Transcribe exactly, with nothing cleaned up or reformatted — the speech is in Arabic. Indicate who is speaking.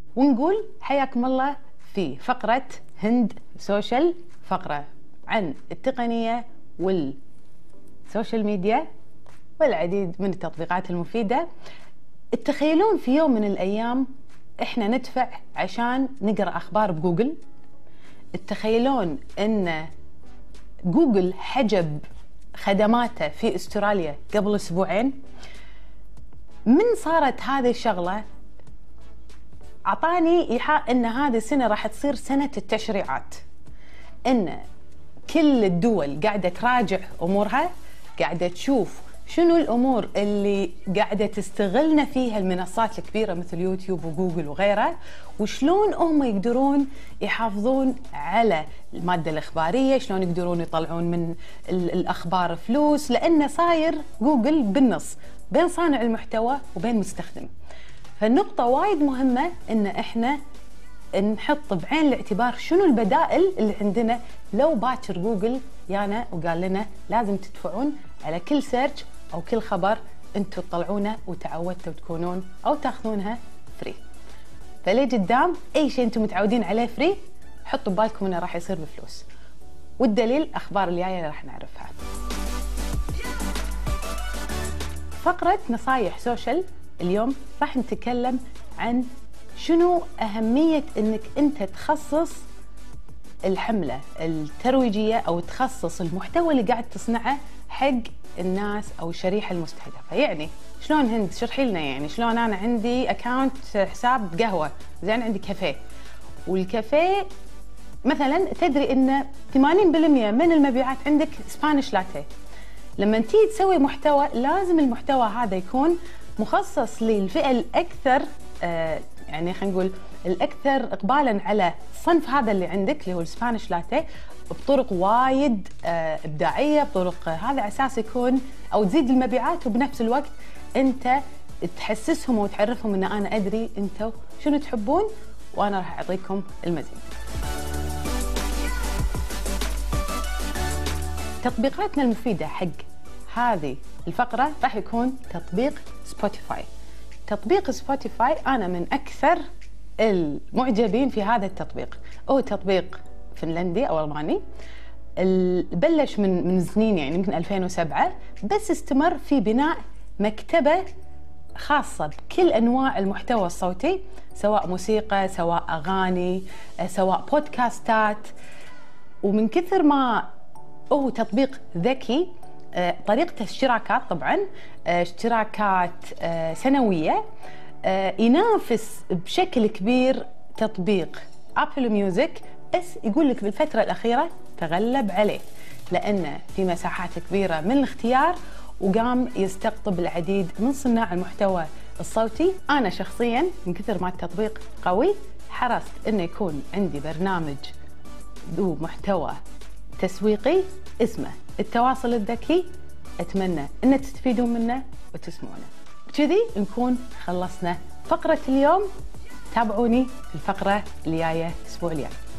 Speaker 1: ونقول حياكم الله في فقرة هند سوشيال، فقرة عن التقنية والسوشيال ميديا والعديد من التطبيقات المفيدة. تخيلون في يوم من الأيام إحنا ندفع عشان نقرأ أخبار بجوجل؟ تخيلون أن جوجل حجب خدماته في أستراليا قبل أسبوعين؟ من صارت هذه الشغلة أعطاني إيحاء أن هذه السنة راح تصير سنة التشريعات، أن كل الدول قاعدة تراجع أمورها، قاعدة تشوف شنو الأمور اللي قاعدة تستغلنا فيها المنصات الكبيرة مثل يوتيوب وجوجل وغيرها، وشلون هم يقدرون يحافظون على المادة الإخبارية، شلون يقدرون يطلعون من الأخبار فلوس، لأنه صاير جوجل بالنص بين صانع المحتوى وبين مستخدم. فالنقطة وايد مهمة إن إحنا نحط بعين الاعتبار شنو البدائل اللي عندنا لو باكر جوجل يانا وقال لنا لازم تدفعون على كل سيرش أو كل خبر أنتم تطلعونه وتعودتوا تكونون أو تاخذونها فري. فليه قدام أي شيء أنتم متعودين عليه فري حطوا ببالكم إنه راح يصير بفلوس، والدليل أخبار الجاية اللي راح نعرفها. فقرة نصايح سوشيال اليوم راح نتكلم عن شنو أهمية إنك أنت تخصص الحملة الترويجية أو تخصص المحتوى اللي قاعد تصنعه حق الناس أو الشريحة المستهدفة. يعني شلون هند شرحي لنا، يعني شلون أنا عندي أكاونت حساب قهوة، زين عندي كافيه، والكافيه مثلا تدري إن ثمانين بالمئة من المبيعات عندك سبانيش لاتيه. لما تيجي تسوي محتوى لازم المحتوى هذا يكون مخصص للفئة الأكثر آه يعني خلينا نقول الأكثر إقبالاً على الصنف هذا اللي عندك اللي هو السبانيش لاتيه بطرق وايد آه إبداعية، بطرق آه هذا أساس يكون أو تزيد المبيعات، وبنفس الوقت أنت تحسسهم وتعرفهم أن أنا أدري أنتوا شنو تحبون وأنا راح أعطيكم المزيد. تطبيقاتنا المفيدة حق هذه الفقرة راح يكون تطبيق سبوتيفاي. تطبيق سبوتيفاي أنا من أكثر المعجبين في هذا التطبيق. هو تطبيق فنلندي أو ألماني، بلش من من سنين يعني يمكن ألفين وسبعة، بس استمر في بناء مكتبة خاصة بكل أنواع المحتوى الصوتي، سواء موسيقى سواء أغاني سواء بودكاستات. ومن كثر ما هو تطبيق ذكي، طريقة اشتراكات طبعا اشتراكات سنوية، ينافس بشكل كبير تطبيق أبل ميوزك، بس يقول لك بالفترة الأخيرة تغلب عليه لأنه في مساحات كبيرة من الاختيار، وقام يستقطب العديد من صناع المحتوى الصوتي. أنا شخصيا من كثر ما التطبيق قوي حرصت إنه يكون عندي برنامج ذو محتوى تسويقي اسمه التواصل الذكي. أتمنى أن تستفيدون منه وتسمعونه. كذي نكون خلصنا فقرة اليوم. تابعوني الفقرة الجاية الأسبوع الجاي.